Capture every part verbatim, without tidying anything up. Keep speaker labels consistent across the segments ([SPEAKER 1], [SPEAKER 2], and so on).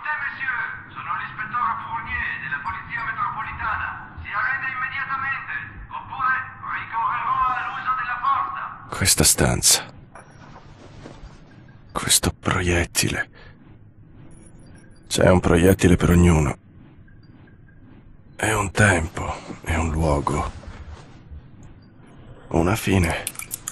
[SPEAKER 1] monsieur. Sono l'ispettore Fournier della Polizia Metropolitana. Si arrende immediatamente, oppure ricorrerò all'uso della forza.
[SPEAKER 2] Questa stanza. Questo proiettile. C'è un proiettile per ognuno. È un tempo, è un luogo. Una fine.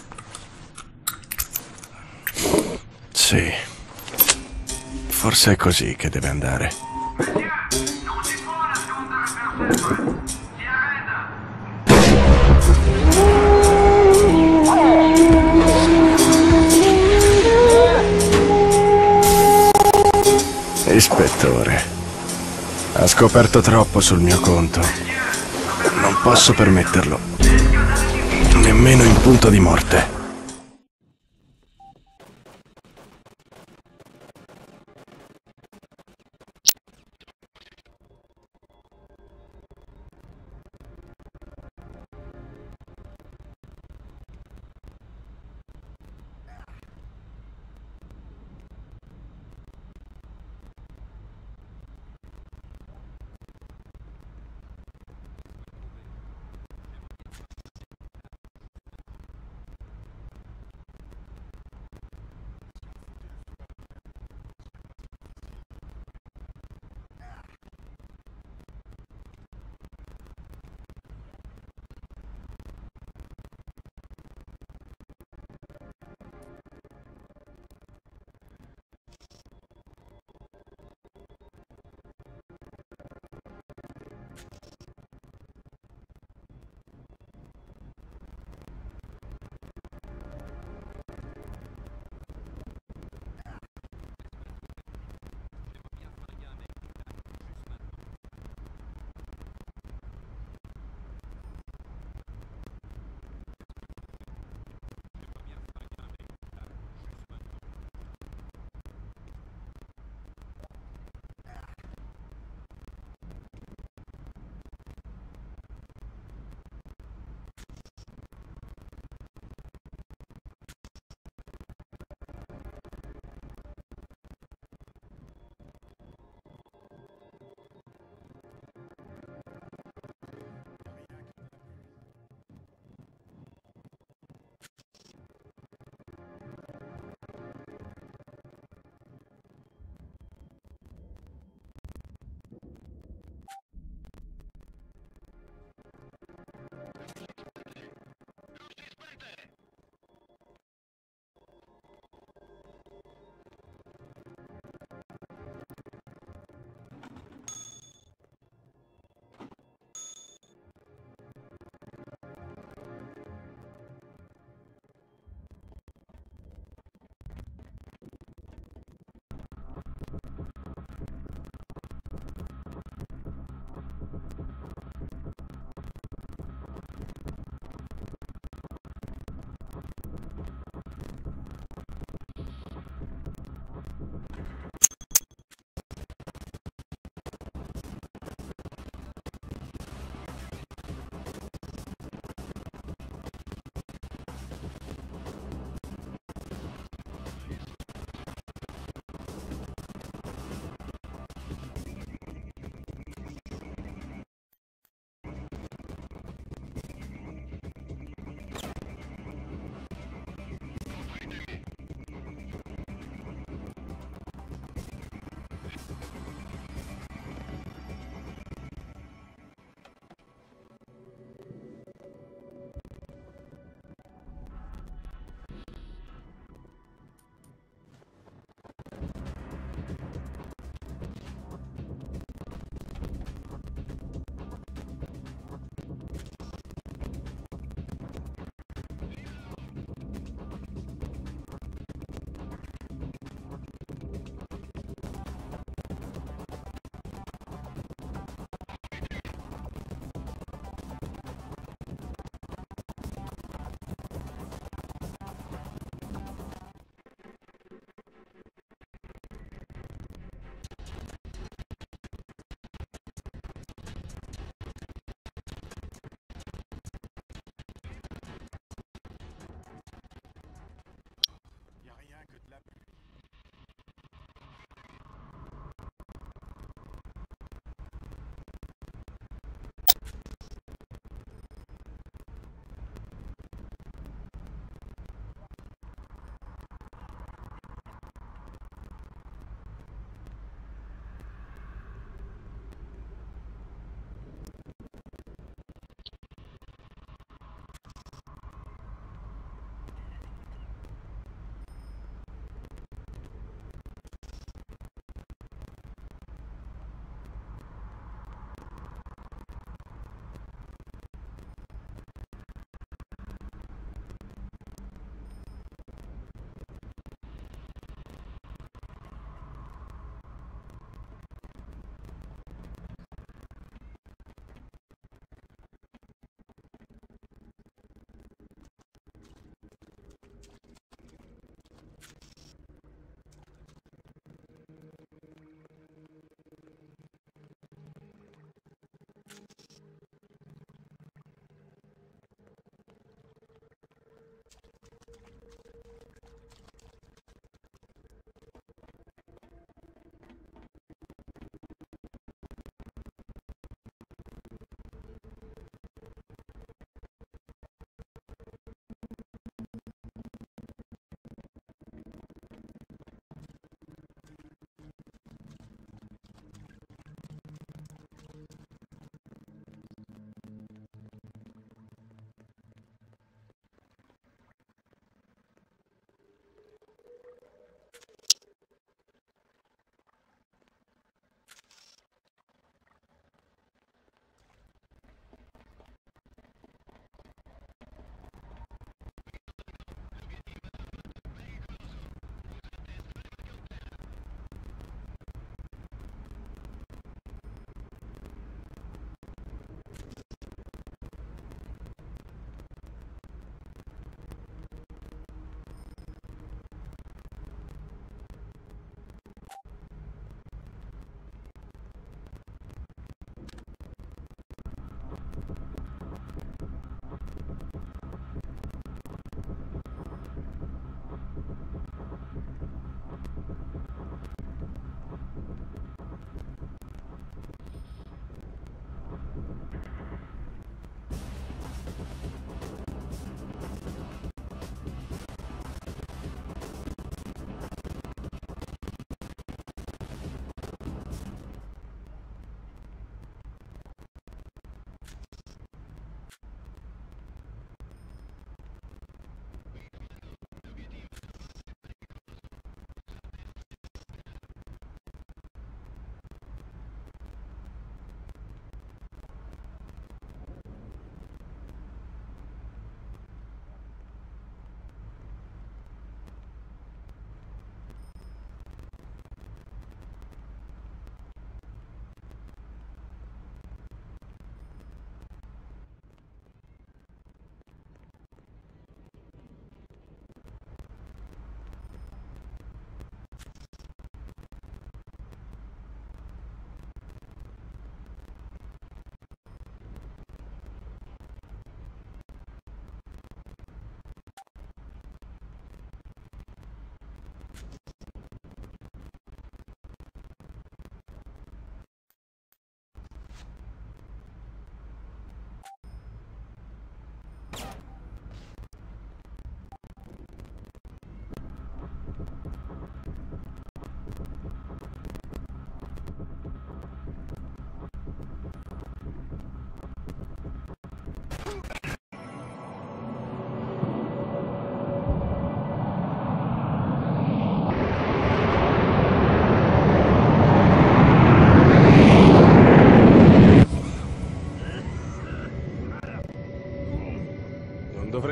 [SPEAKER 2] Sì. Forse è così che deve andare.
[SPEAKER 1] Monsieur, non si può nascondere per sempre. Si arrenda.
[SPEAKER 2] Ispettore, ha scoperto troppo sul mio conto. Non posso permetterlo. Nemmeno in punto di morte.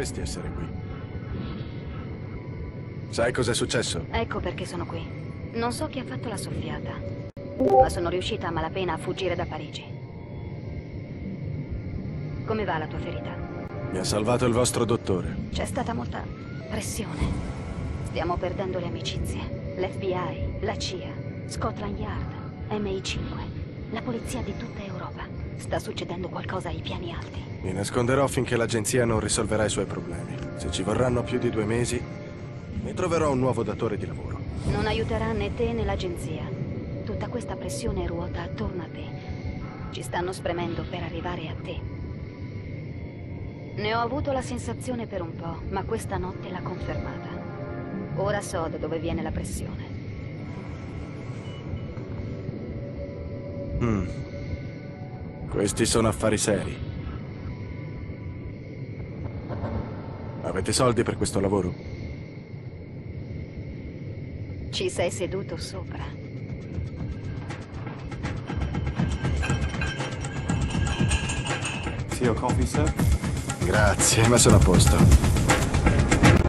[SPEAKER 2] dovresti essere qui. Sai cos'è successo?
[SPEAKER 3] Ecco perché sono qui. Non so chi ha fatto la soffiata, ma sono riuscita a malapena a fuggire da Parigi. Come va la tua ferita?
[SPEAKER 2] Mi ha salvato il vostro dottore.
[SPEAKER 3] C'è stata molta pressione. Stiamo perdendo le amicizie. L'F B I, la C I A, Scotland Yard, M I cinque, la polizia di tutta Europa. Sta succedendo qualcosa ai piani alti.
[SPEAKER 2] Mi nasconderò finché l'agenzia non risolverà i suoi problemi. Se ci vorranno più di due mesi, mi troverò un nuovo datore di lavoro.
[SPEAKER 3] Non aiuterà né te né l'agenzia. Tutta questa pressione ruota attorno a te. Ci stanno spremendo per arrivare a te. Ne ho avuto la sensazione per un po', ma questa notte l'ha confermata. Ora so da dove viene la pressione.
[SPEAKER 2] Mm. Questi sono affari seri. Avete soldi per questo lavoro?
[SPEAKER 3] Ci sei seduto sopra.
[SPEAKER 4] See your coffee, sir?
[SPEAKER 2] Grazie, ma sono a posto.